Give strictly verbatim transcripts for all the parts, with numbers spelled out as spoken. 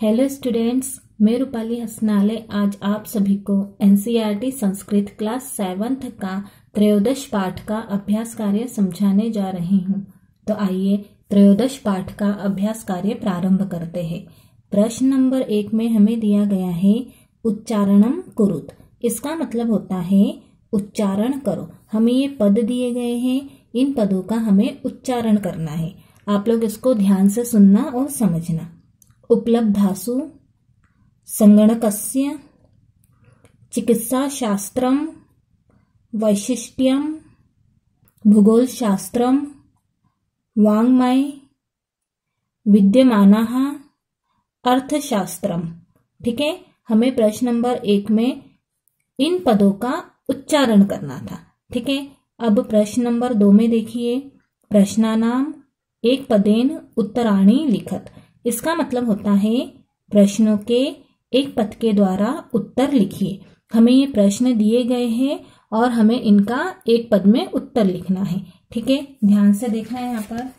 Hello students, मैं रूपाली हसनाले आज आप सभी को एनसीईआरटी संस्कृत क्लास सेवन्थ का त्रयोदश पाठ का अभ्यास कार्य समझाने जा रही हूँ। तो आइए त्रयोदश पाठ का अभ्यास कार्य प्रारंभ करते हैं। प्रश्न नंबर एक में हमें दिया गया है उच्चारणम कुरुत। इसका मतलब होता है उच्चारण करो। हमें ये पद दिए गए हैं, इन पदों का हमें उच्चारण करना है। आप लोग इसको ध्यान से सुनना और समझना। उपलब्धासु संगणकस्य चिकित्साशास्त्रम वैशिष्ट्यम भूगोलशास्त्रम वाङ्मय विद्यमानः अर्थशास्त्रम। ठीक है, हमें प्रश्न नंबर एक में इन पदों का उच्चारण करना था। ठीक है, अब प्रश्न नंबर दो में देखिए, प्रश्नानाम एक पदेन उत्तराणी लिखत। इसका मतलब होता है प्रश्नों के एक पद के द्वारा उत्तर लिखिए। हमें ये प्रश्न दिए गए हैं और हमें इनका एक पद में उत्तर लिखना है। ठीक है, ध्यान से देखना है। यहाँ पर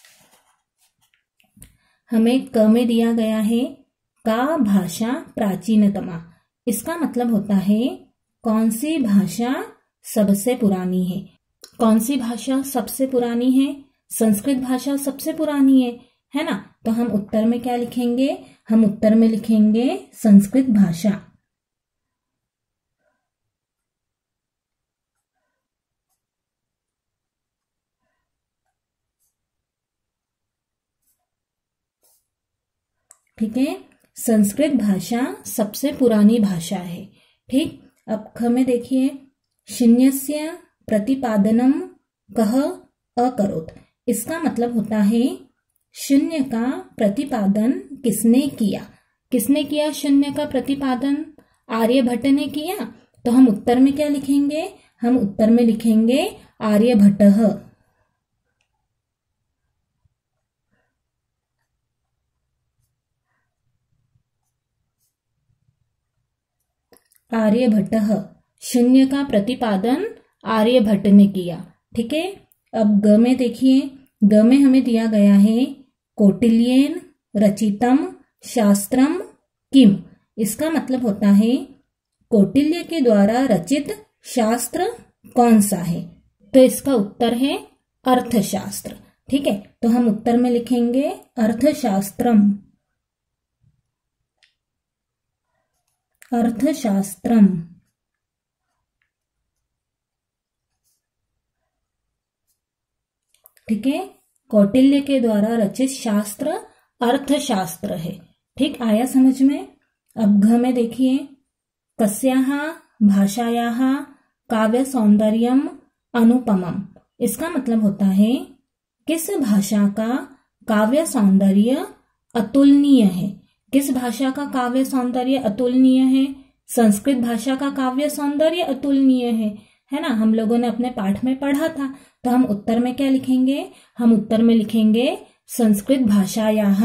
हमें क में दिया गया है का भाषा प्राचीनतमा। इसका मतलब होता है कौन सी भाषा सबसे पुरानी है। कौन सी भाषा सबसे पुरानी है? संस्कृत भाषा सबसे पुरानी है, है ना। तो हम उत्तर में क्या लिखेंगे? हम उत्तर में लिखेंगे संस्कृत भाषा। ठीक है, संस्कृत भाषा सबसे पुरानी भाषा है। ठीक, अब ख में देखिए, शून्यस्य प्रतिपादनम कह अकरोत। इसका मतलब होता है शून्य का प्रतिपादन किसने किया? किसने किया शून्य का प्रतिपादन? आर्यभट्ट ने किया। तो हम उत्तर में क्या लिखेंगे? हम उत्तर में लिखेंगे आर्यभट्टः। आर्यभट्टः, शून्य का प्रतिपादन आर्यभट्ट ने किया। ठीक है, अब ग में देखिए, ग में हमें दिया गया है कौटिल्येन रचितम शास्त्रम किम। इसका मतलब होता है कौटिल्य के द्वारा रचित शास्त्र कौन सा है? तो इसका उत्तर है अर्थशास्त्र। ठीक है, तो हम उत्तर में लिखेंगे अर्थशास्त्रम। अर्थशास्त्रम। ठीक है, कौटिल्य के द्वारा रचित शास्त्र अर्थशास्त्र है। ठीक, आया समझ में। अब घ में देखिए, कस्याः भाषायाः काव्य सौंदर्यम अनुपमम। इसका मतलब होता है किस भाषा का काव्य सौंदर्य अतुलनीय है। किस भाषा का काव्य सौंदर्य अतुलनीय है? संस्कृत भाषा का काव्य सौंदर्य अतुलनीय है, है ना। हम लोगों ने अपने पाठ में पढ़ा था। तो हम उत्तर में क्या लिखेंगे? हम उत्तर में लिखेंगे संस्कृत भाषायाः।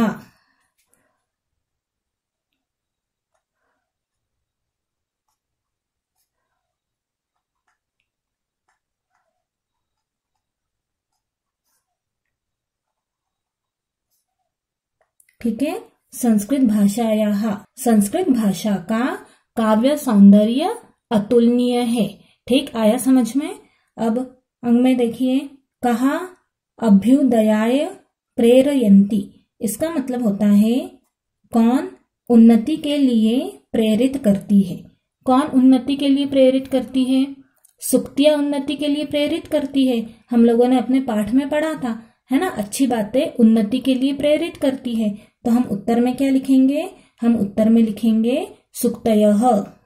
ठीक है, संस्कृत भाषायाः। संस्कृत भाषा का काव्य सौंदर्य अतुलनीय है। ठीक, आया समझ में। अब अंग में देखिए, कहा अभ्युदयाय प्रेरयन्ति। इसका मतलब होता है कौन उन्नति के लिए प्रेरित करती है। कौन उन्नति के लिए प्रेरित करती है? सुक्तियां उन्नति के लिए प्रेरित करती है। हम लोगों ने अपने पाठ में पढ़ा था, है ना। अच्छी बातें उन्नति के लिए प्रेरित करती है। तो हम उत्तर में क्या लिखेंगे? हम उत्तर में लिखेंगे सुक्तयः।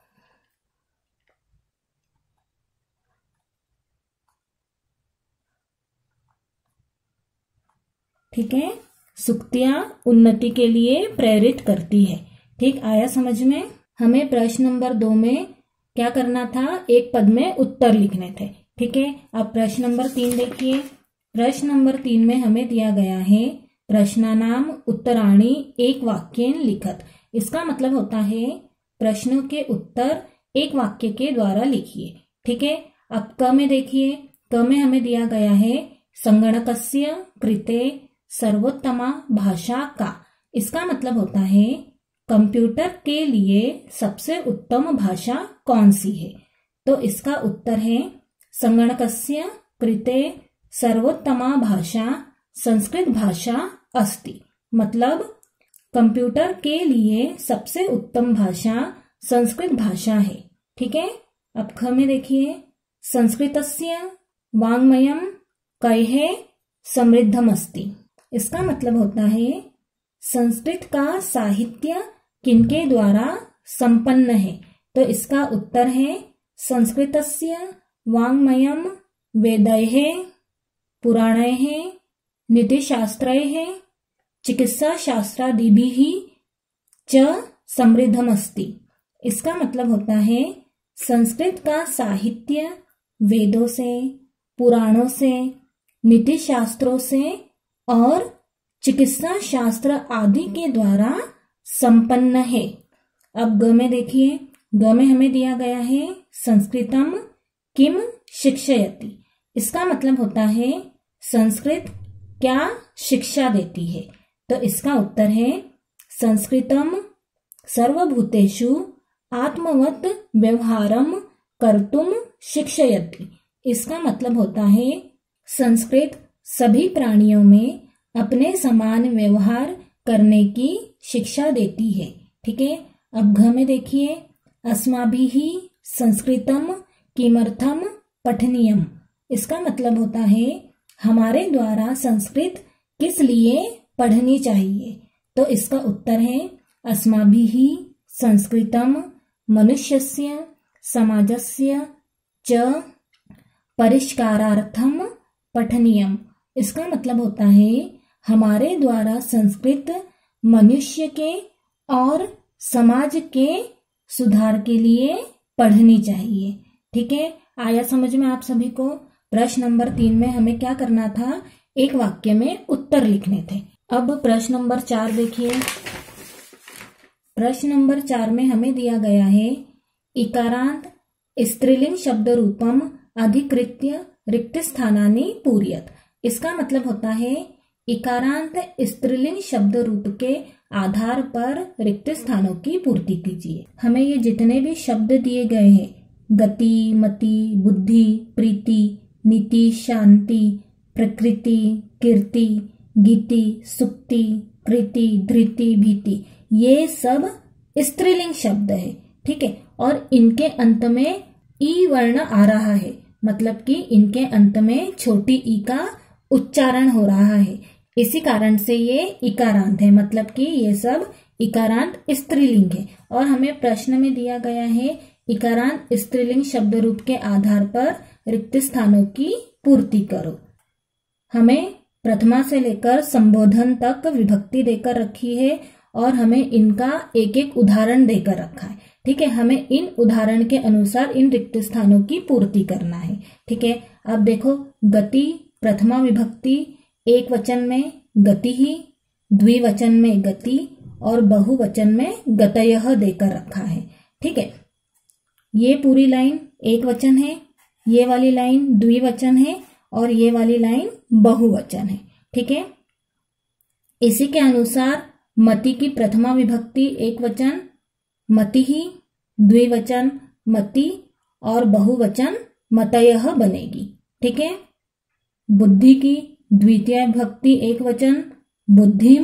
ठीक है, सुक्तियां उन्नति के लिए प्रेरित करती है। ठीक, आया समझ में। हमें प्रश्न नंबर दो में क्या करना था? एक पद में उत्तर लिखने थे। ठीक है, अब प्रश्न नंबर तीन देखिए। प्रश्न नंबर तीन में हमें दिया गया है प्रश्नानाम उत्तराणी एक वाक्येन लिखत। इसका मतलब होता है प्रश्नों के उत्तर एक वाक्य के द्वारा लिखिए। ठीक है, अब क में देखिए, क में हमें दिया गया है संगणकस्य कृते सर्वोत्तमा भाषा का। इसका मतलब होता है कंप्यूटर के लिए सबसे उत्तम भाषा कौन सी है? तो इसका उत्तर है संगणकस्य कृते सर्वोत्तमा भाषा संस्कृत भाषा अस्ति। मतलब कंप्यूटर के लिए सबसे उत्तम भाषा संस्कृत भाषा है। ठीक है। अब ख में देखिए, संस्कृतस्य वाङ्मयं कैः समृद्धमस्ति। इसका मतलब होता है संस्कृत का साहित्य किनके द्वारा संपन्न है? तो इसका उत्तर है संस्कृतस्य वाङ्मयं वेदैः पुराणैः नीतिशास्त्रैः चिकित्साशास्त्रादिभिः च समृद्धमस्ति। इसका मतलब होता है संस्कृत का साहित्य वेदों से, पुराणों से, नीति शास्त्रों से और चिकित्सा शास्त्र आदि के द्वारा संपन्न है। अब ग में देखिए, ग में हमें दिया गया है संस्कृतम किम शिक्षयति। इसका मतलब होता है संस्कृत क्या शिक्षा देती है? तो इसका उत्तर है संस्कृतम सर्वभूतेषु आत्मवत व्यवहारम कर्तुम शिक्षयति। इसका मतलब होता है संस्कृत सभी प्राणियों में अपने समान व्यवहार करने की शिक्षा देती है। ठीक है। अब घ में देखिए, अस्माभिः संस्कृतम किमर्थम पठनीयम। इसका मतलब होता है हमारे द्वारा संस्कृत किस लिए पढ़नी चाहिए? तो इसका उत्तर है अस्माभिः संस्कृतम मनुष्यस्य समाजस्य च परिष्कारार्थम पठनीयम। इसका मतलब होता है हमारे द्वारा संस्कृत मनुष्य के और समाज के सुधार के लिए पढ़नी चाहिए। ठीक है। आया समझ में आप सभी को? प्रश्न नंबर तीन में हमें क्या करना था? एक वाक्य में उत्तर लिखने थे। अब प्रश्न नंबर चार देखिए। प्रश्न नंबर चार में हमें दिया गया है इकारांत स्त्रीलिंग शब्द रूपम अधिकृत्य रिक्त स्थानानि पूरयत। इसका मतलब होता है इकारांत स्त्रीलिंग शब्द रूप के आधार पर रिक्त स्थानों की पूर्ति कीजिए। हमें ये जितने भी शब्द दिए गए हैं, गति, मति, बुद्धि, प्रीति, नीति, शांति, प्रकृति, कीर्ति, गीति, सुक्ति, कृति, धृति, भीति, ये सब स्त्रीलिंग शब्द है। ठीक है। और इनके अंत में ई वर्ण आ रहा है, मतलब कि इनके अंत में छोटी ई का उच्चारण हो रहा है। इसी कारण से ये इकारांत है, मतलब कि ये सब इकारांत स्त्रीलिंग है। और हमें प्रश्न में दिया गया है इकारांत स्त्रीलिंग शब्द रूप के आधार पर रिक्त स्थानों की पूर्ति करो। हमें प्रथमा से लेकर संबोधन तक विभक्ति देकर रखी है और हमें इनका एक एक उदाहरण देकर रखा है। ठीक है। हमें इन उदाहरण के अनुसार इन रिक्त स्थानों की पूर्ति करना है। ठीक है। अब देखो, गति प्रथमा विभक्ति एक वचन में गति ही, द्विवचन में गति और बहुवचन में गतयः देकर रखा है। ठीक है। ये पूरी लाइन एक वचन है, ये वाली लाइन द्विवचन है और ये वाली लाइन बहुवचन है। ठीक है। इसी के अनुसार मति की प्रथमा विभक्ति एक वचन मति ही, द्विवचन मति और बहुवचन मतयः बनेगी। ठीक है। बुद्धि की द्वितीय विभक्ति एक वचन बुद्धिम,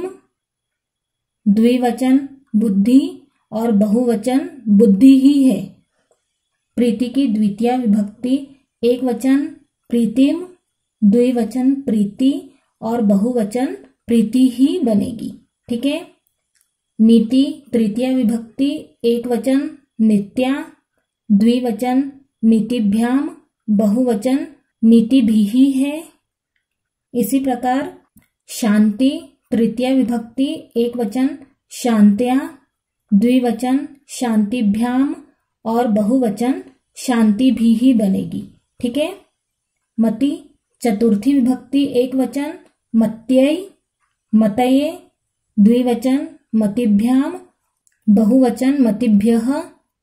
द्विवचन बुद्धि और बहुवचन बुद्धि ही है। प्रीति की द्वितीय विभक्ति एक वचन प्रीतिम, द्विवचन प्रीति और बहुवचन प्रीति ही बनेगी। ठीक है। नीति तृतीय विभक्ति एक वचन नित्या, द्विवचन नीतिभ्याम, बहुवचन नीतिभिः ही है। इसी प्रकार शांति तृतीय विभक्ति एक वचन शांत्या, द्विवचन शांतिभ्याम और बहुवचन शांतिभिः ही बनेगी। ठीक है। मति चतुर्थी विभक्ति एक वचन मत्यै, मतये, द्विवचन मतिभ्याम, बहुवचन मतिभ्यः।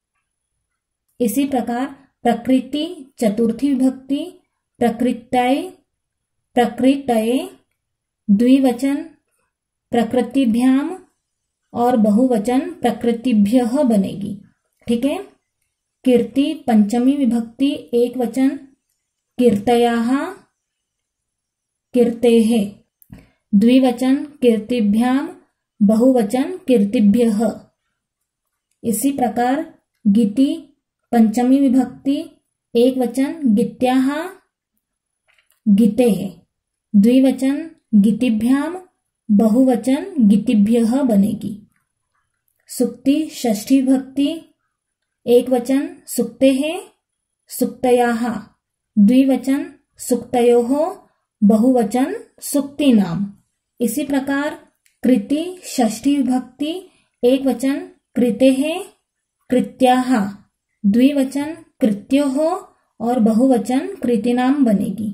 इसी प्रकार प्रकृति चतुर्थी विभक्ति प्रकृतये, प्रकृतये, द्विवचन प्रकृतिभ्याम, और बहुवचन प्रकृतिभ्यः बनेगी। ठीक है। कीर्ति पंचमी विभक्ति एक वचन कीर्तयाः कीर्तेः, द्विवचन कीर्तिभ्याम बहुवचन कीर्तिभ्यः। इसी प्रकार गीति पंचमी विभक्ति एक वचन गीत्याः गीतेः, द्विवचन गीतिभ्याम बहुवचन गीतिभ्यः बनेगी। सुक्ति षष्ठी विभक्ति एक वचन सुक्तेः सुक्तयाः, द्विवचन सुक्तयोः बहुवचन सुक्तीनाम। इसी प्रकार कृति षष्ठी विभक्ति एक वचन कृतेः कृत्याः, द्विवचन कृत्योः और बहुवचन कृतीनाम बनेगी।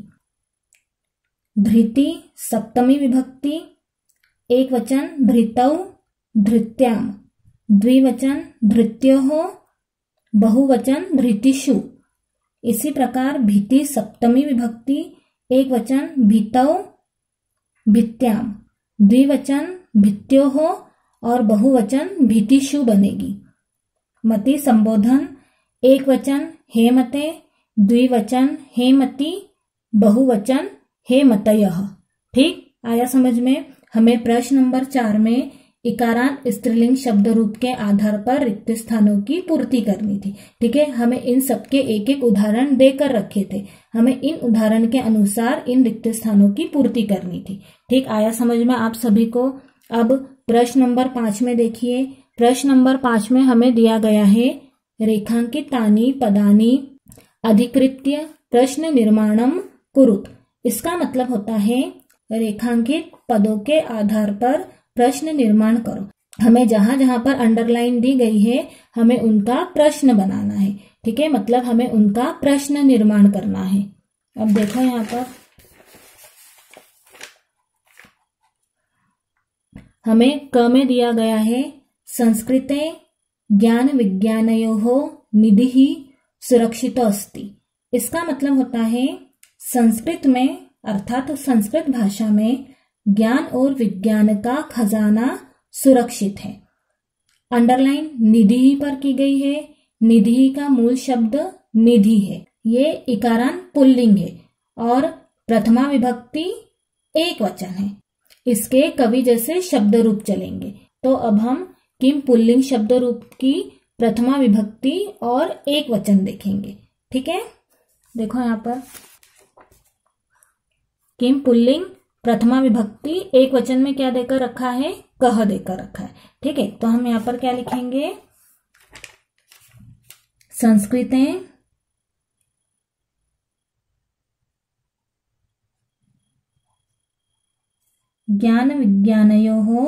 धृति सप्तमी विभक्ति एक वचन धृतौ धृत्याम, द्विवचन धृत्योः बहुवचन धृतिषु। इसी प्रकार भीति सप्तमी विभक्ति एक वचन भीतौ भित्याम, द्विवचन भित्योः और बहुवचन भीतिषु बनेगी। मति संबोधन एक वचन हेमते, द्विवचन हेमति, बहुवचन हेमतयः। ठीक, आया समझ में। हमें प्रश्न नंबर चार में इकारांत स्त्रीलिंग शब्द रूप के आधार पर रिक्त स्थानों की पूर्ति करनी थी। ठीक है, हमें इन सबके एक एक उदाहरण देकर रखे थे, हमें इन उदाहरण के अनुसार इन रिक्त स्थानों की पूर्ति करनी थी। ठीक, आया समझ में आप सभी को। अब प्रश्न नंबर पांच में देखिए। प्रश्न नंबर पांच में हमें दिया गया है रेखांकितानि पदानि अधिकृत्य प्रश्न निर्माणम कुरुत। इसका मतलब होता है रेखांकित पदों के आधार पर प्रश्न निर्माण करो। हमें जहां जहां पर अंडरलाइन दी गई है हमें उनका प्रश्न बनाना है। ठीक है, मतलब हमें उनका प्रश्न निर्माण करना है। अब देखो यहाँ पर हमें क में दिया गया है संस्कृते ज्ञान विज्ञानयोः निधिः सुरक्षितो अस्ति। इसका मतलब होता है संस्कृत में अर्थात संस्कृत भाषा में ज्ञान और विज्ञान का खजाना सुरक्षित है। अंडरलाइन निधि पर की गई है। निधि का मूल शब्द निधि है। ये इकारांत पुल्लिंग है और प्रथमा विभक्ति एक वचन है। इसके कवि जैसे शब्द रूप चलेंगे। तो अब हम किम पुल्लिंग शब्द रूप की प्रथमा विभक्ति और एक वचन देखेंगे। ठीक है, देखो यहाँ पर किम पुल्लिंग प्रथमा विभक्ति एक वचन में क्या देकर रखा है, कह देकर रखा है। ठीक है, तो हम यहाँ पर क्या लिखेंगे, संस्कृतें ज्ञान विज्ञानयोः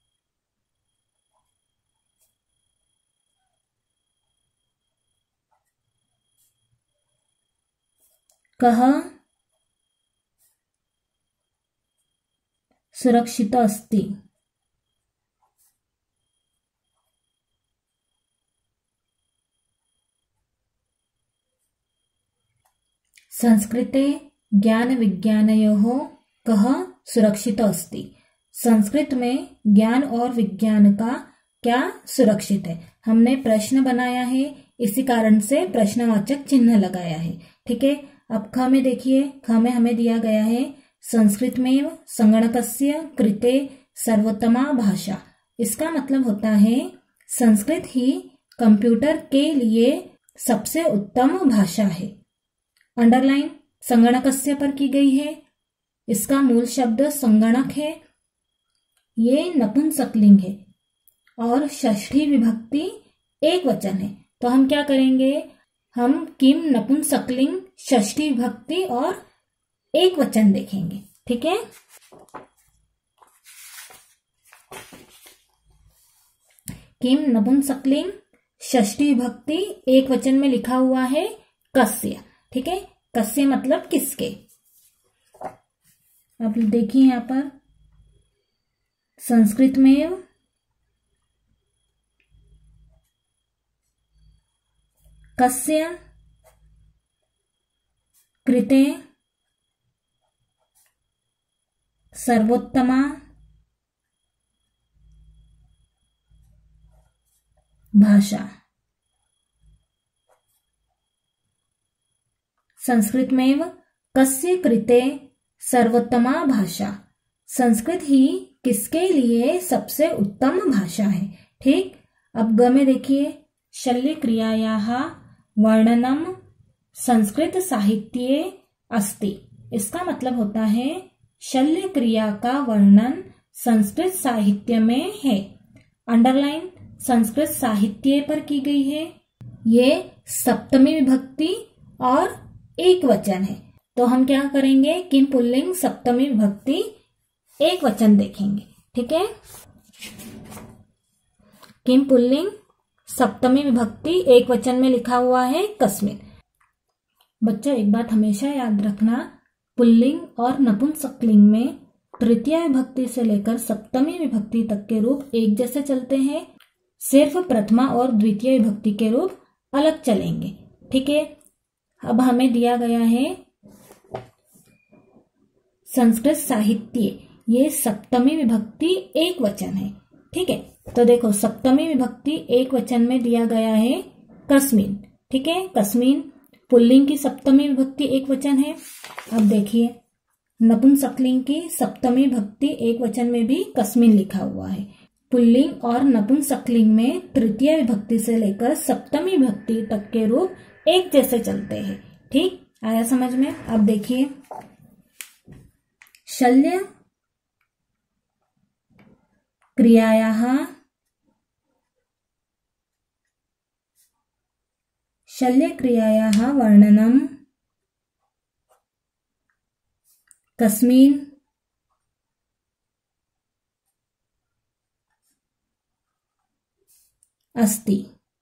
कः सुरक्षितो अस्ति। संस्कृते ज्ञान विज्ञानयोः कः सुरक्षितो अस्ति। संस्कृत में ज्ञान और विज्ञान का क्या सुरक्षित है। हमने प्रश्न बनाया है, इसी कारण से प्रश्नवाचक चिन्ह लगाया है। ठीक है, अब ख में देखिए। ख में हमें दिया गया है संस्कृत में संगणकस्य कृते सर्वोत्तमा भाषा। इसका मतलब होता है संस्कृत ही कंप्यूटर के लिए सबसे उत्तम भाषा है। अंडरलाइन संगणकस्य पर की गई है। इसका मूल शब्द संगणक है। ये नपुंसकलिंग है और षष्ठी विभक्ति एक वचन है। तो हम क्या करेंगे, हम किम नपुंसकलिंग षष्ठी विभक्ति और एक वचन देखेंगे। ठीक है, किम नपुंसकलिंग षष्ठी विभक्ति एक वचन में लिखा हुआ है कस्य। ठीक है, कस्य मतलब किसके। अब देखिए यहां पर संस्कृत में कस्य कृते सर्वोत्तमा भाषा। संस्कृतमेव कस्य कृते सर्वोत्तमा भाषा। संस्कृत ही किसके लिए सबसे उत्तम भाषा है। ठीक, अब ग में देखिए, शल्य क्रियायाः वर्णनम संस्कृत साहित्ये अस्ति। इसका मतलब होता है शल्य क्रिया का वर्णन संस्कृत साहित्य में है। अंडरलाइन संस्कृत साहित्य पर की गई है। ये सप्तमी विभक्ति और एक वचन है, तो हम क्या करेंगे, किम पुल्लिंग सप्तमी विभक्ति एक वचन देखेंगे। ठीक है, किम पुल्लिंग सप्तमी विभक्ति एक वचन में लिखा हुआ है कस्मिन। बच्चों एक बात हमेशा याद रखना, पुल्लिंग और नपुंसकलिंग में तृतीय विभक्ति से लेकर सप्तमी विभक्ति तक के रूप एक जैसे चलते हैं, सिर्फ प्रथमा और द्वितीय विभक्ति के रूप अलग चलेंगे। ठीक है, अब हमें दिया गया है संस्कृत साहित्य, ये सप्तमी विभक्ति एक वचन है। ठीक है, तो देखो सप्तमी विभक्ति एक वचन में दिया गया है कस्मिन। ठीक है, कस्मिन पुल्लिंग की सप्तमी विभक्ति एक वचन है। अब देखिए नपुंसकलिंग की सप्तमी विभक्ति एक वचन में भी कस्मिन लिखा हुआ है। पुल्लिंग और नपुंसकलिंग में तृतीय विभक्ति से लेकर सप्तमी विभक्ति तक के रूप एक जैसे चलते हैं। ठीक, आया समझ में। अब देखिए शल्य क्रियायाः शल्य क्रियायाः वर्णनम कस्मिन अस्ति।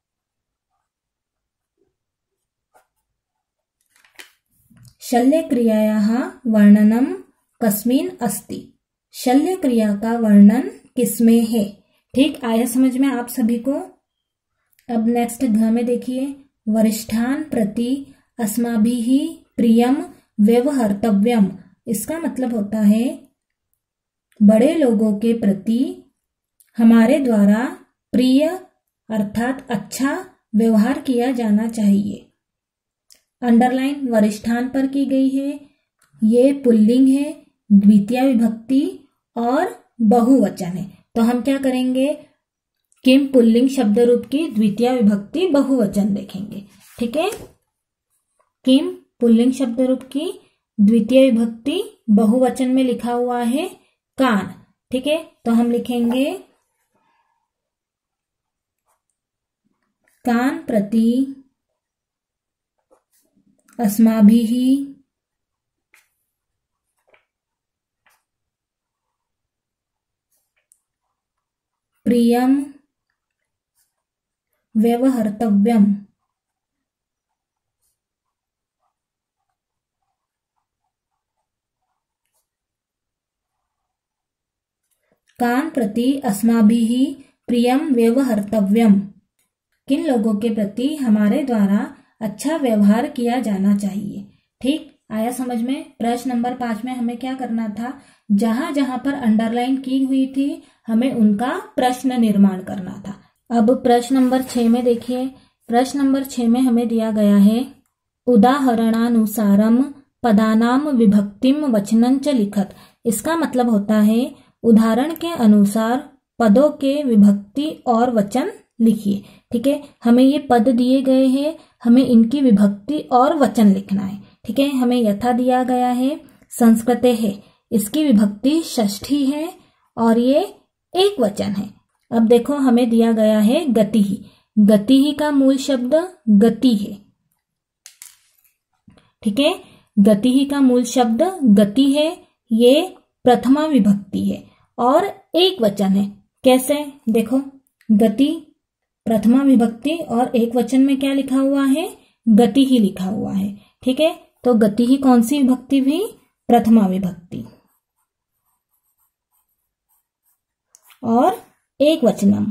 शल्य क्रियायाः वर्णनम कस्मिन अस्ति। शल्य क्रिया का वर्णन किसमें है। ठीक, आया समझ में आप सभी को। अब नेक्स्ट घ में देखिए, वरिष्ठान प्रति अस्माभिः प्रियम व्यवहर्तव्यम। इसका मतलब होता है बड़े लोगों के प्रति हमारे द्वारा प्रिय अर्थात अच्छा व्यवहार किया जाना चाहिए। अंडरलाइन वरिष्ठान पर की गई है। ये पुल्लिंग है, द्वितीय विभक्ति और बहुवचन है, तो हम क्या करेंगे, किम पुल्लिंग शब्द रूप की द्वितीय विभक्ति बहुवचन देखेंगे। ठीक है, किम पुल्लिंग शब्द रूप की द्वितीय विभक्ति बहुवचन में लिखा हुआ है कान। ठीक है, तो हम लिखेंगे कान प्रति अस्माभिः प्रियम व्यवहर्तव्यम। कान प्रति अस्माभिः प्रियम व्यवहर्तव्यम। किन लोगों के प्रति हमारे द्वारा अच्छा व्यवहार किया जाना चाहिए। ठीक, आया समझ में। प्रश्न नंबर पांच में हमें क्या करना था, जहां जहां पर अंडरलाइन की हुई थी हमें उनका प्रश्न निर्माण करना था। अब प्रश्न नंबर छह में देखिए, प्रश्न नंबर छह में हमें दिया गया है उदाहरणानुसारम पदानाम विभक्तिम वचनं च लिखत। इसका मतलब होता है उदाहरण के अनुसार पदों के विभक्ति और वचन लिखिए। ठीक है, हमें ये पद दिए गए हैं, हमें इनकी विभक्ति और वचन लिखना है। ठीक है, हमें यथा दिया गया है संस्कृते है, इसकी विभक्ति षष्ठी है और ये एक वचन है। अब देखो हमें दिया गया है गति ही। गति ही का मूल शब्द गति है। ठीक है, गति ही का मूल शब्द गति है, ये प्रथमा विभक्ति है और एक वचन है। कैसे, देखो गति प्रथमा विभक्ति और एक वचन में क्या लिखा हुआ है, गति ही लिखा हुआ है। ठीक है, तो गति ही कौन सी विभक्ति भी, प्रथमा विभक्ति और एक वचनम।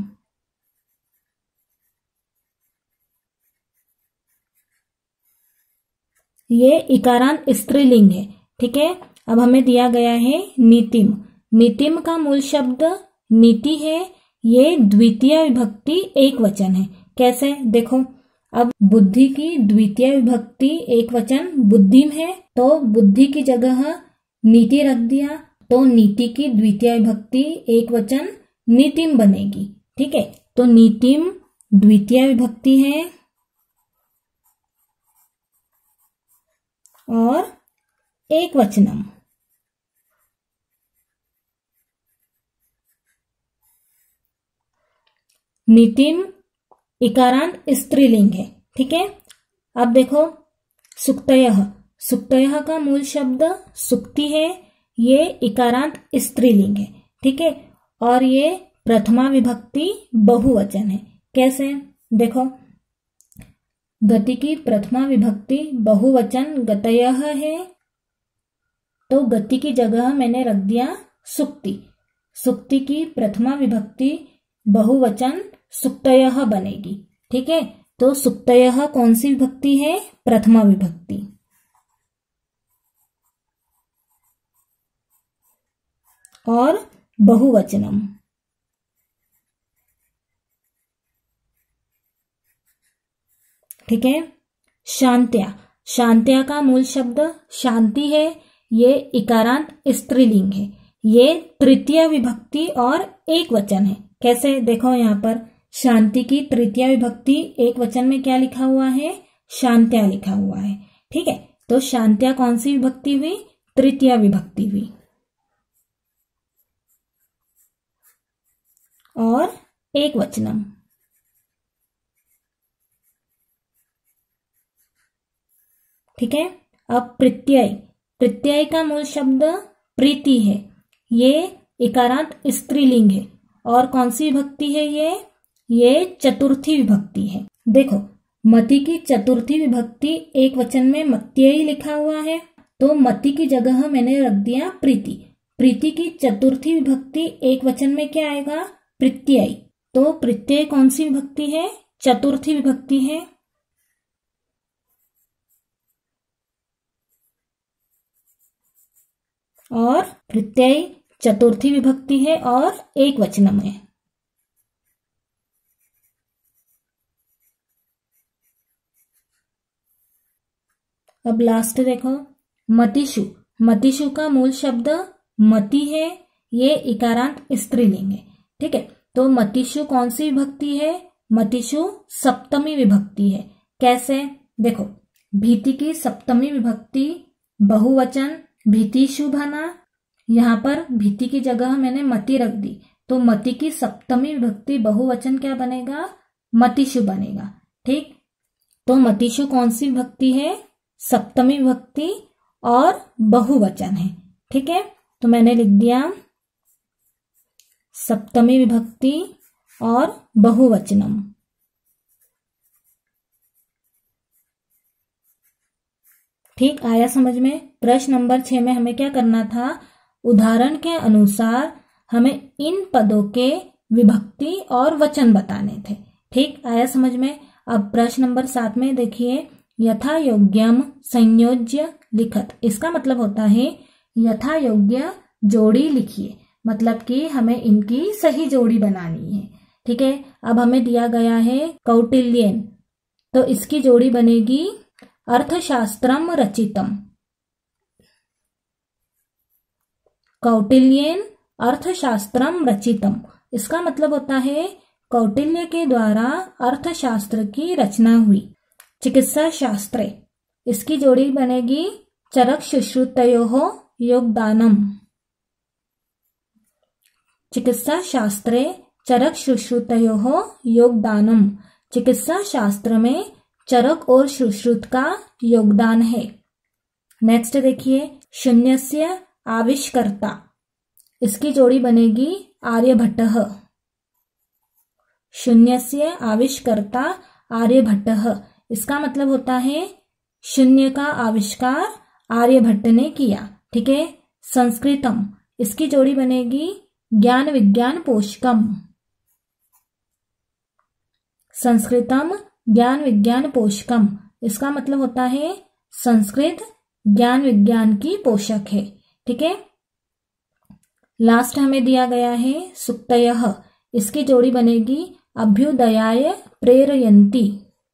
ये इकारांत स्त्रीलिंग है। ठीक है, अब हमें दिया गया है नीतिम। नीतिम का मूल शब्द नीति है, ये द्वितीय विभक्ति एक वचन है। कैसे, देखो, अब बुद्धि की द्वितीय विभक्ति एक वचन बुद्धिम है, तो बुद्धि की जगह नीति रख दिया, तो नीति की द्वितीय विभक्ति एक वचन नीतिम बनेगी। ठीक है, तो नीतिम द्वितीय विभक्ति है और एक वचनम। नीतिम इकारांत स्त्रीलिंग है। ठीक है, अब देखो सुक्तयः, सुक्तयः का मूल शब्द सुक्ति है, ये इकारांत स्त्रीलिंग है। ठीक है, और ये प्रथमा विभक्ति बहुवचन है। कैसे, देखो, गति की प्रथमा विभक्ति बहुवचन गतयः है, तो गति की जगह मैंने रख दिया सुक्ति। सुक्ति की प्रथमा विभक्ति बहुवचन सुक्तयः बनेगी। ठीक है, तो सुक्तयः कौन सी विभक्ति है? प्रथमा विभक्ति। और बहुवचनम, ठीक है। शांत्या, शांत्या का मूल शब्द शांति है, ये इकारांत स्त्रीलिंग है, ये तृतीय विभक्ति और एक वचन है। कैसे, देखो यहाँ पर शांति की तृतीय विभक्ति एक वचन में क्या लिखा हुआ है? शांत्या लिखा हुआ है। ठीक है, तो शांत्या कौन सी विभक्ति हुई? तृतीय विभक्ति हुई। और एक वचनम, ठीक है। अब प्रत्यय, प्रत्यय का मूल शब्द प्रीति है, ये इकारांत स्त्रीलिंग है और कौन सी विभक्ति है? ये ये चतुर्थी विभक्ति है। देखो, मति की चतुर्थी विभक्ति एक वचन में मत्यई लिखा हुआ है, तो मति की जगह मैंने रख दिया प्रीति। प्रीति की चतुर्थी विभक्ति एक वचन में क्या आएगा? प्रत्यय। तो प्रत्यय कौन सी विभक्ति है? चतुर्थी विभक्ति है। और प्रत्यय चतुर्थी विभक्ति है और एक वचनम है। अब लास्ट देखो, मतिषु, मतिषु का मूल शब्द मति है, ये इकारांत स्त्रीलिंग है। ठीक है, तो मतिषु कौन सी विभक्ति है? मतिषु सप्तमी विभक्ति है। कैसे, देखो, भीति की सप्तमी विभक्ति बहुवचन भीतिषु बना, यहाँ पर भीति की जगह मैंने मति रख दी, तो मति की सप्तमी विभक्ति बहुवचन क्या बनेगा? मतिषु बनेगा। ठीक, तो मतिषु कौन सी विभक्ति है? सप्तमी विभक्ति और बहुवचन है। ठीक है, तो मैंने लिख दिया सप्तमी विभक्ति और बहुवचनम। ठीक, आया समझ में? प्रश्न नंबर छह में हमें क्या करना था? उदाहरण के अनुसार हमें इन पदों के विभक्ति और वचन बताने थे। ठीक, आया समझ में? अब प्रश्न नंबर सात में देखिए, यथा योग्यम संयोज्य लिखत, इसका मतलब होता है यथा योग्य जोड़ी लिखिए, मतलब कि हमें इनकी सही जोड़ी बनानी है। ठीक है, अब हमें दिया गया है कौटिल्यन, तो इसकी जोड़ी बनेगी अर्थशास्त्रम रचितम। कौटिल्यन अर्थशास्त्रम रचितम, इसका मतलब होता है कौटिल्य के द्वारा अर्थशास्त्र की रचना हुई। चिकित्सा शास्त्रे, इसकी जोड़ी बनेगी चरक शुश्रुतयोः योगदानम। चिकित्सा शास्त्रे चरक शुश्रुतयोः योगदानम, चिकित्सा शास्त्र में चरक और सुश्रुत का योगदान है। नेक्स्ट देखिए, शून्यस्य आविष्कर्ता, इसकी जोड़ी बनेगी आर्यभट्टः। शून्यस्य आविष्कर्ता आर्यभट्टः, इसका मतलब होता है शून्य का आविष्कार आर्यभट्ट ने किया। ठीक है, संस्कृतम, इसकी जोड़ी बनेगी ज्ञान विज्ञान पोषकम। संस्कृतम ज्ञान विज्ञान पोषकम, इसका मतलब होता है संस्कृत ज्ञान विज्ञान की पोषक है। ठीक है, लास्ट हमें दिया गया है सुक्तयः, इसकी जोड़ी बनेगी अभ्युदयाय प्रेरयन्ति।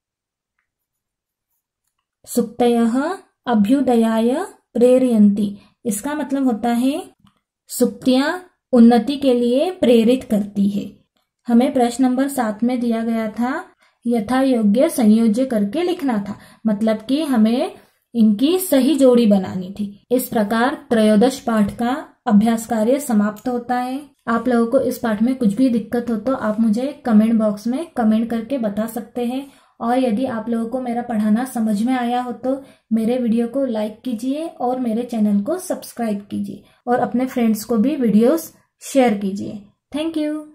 सुक्तयः अभ्युदयाय प्रेरयन्ति, इसका मतलब होता है सुक्तियां उन्नति के लिए प्रेरित करती है। हमें प्रश्न नंबर सात में दिया गया था यथा योग्य संयोज्य करके लिखना था, मतलब कि हमें इनकी सही जोड़ी बनानी थी। इस प्रकार त्रयोदश पाठ का अभ्यास कार्य समाप्त होता है। आप लोगों को इस पाठ में कुछ भी दिक्कत हो तो आप मुझे कमेंट बॉक्स में कमेंट करके बता सकते हैं। और यदि आप लोगों को मेरा पढ़ाना समझ में आया हो तो मेरे वीडियो को लाइक कीजिए और मेरे चैनल को सब्सक्राइब कीजिए और अपने फ्रेंड्स को भी वीडियोस शेयर कीजिए। Thank you.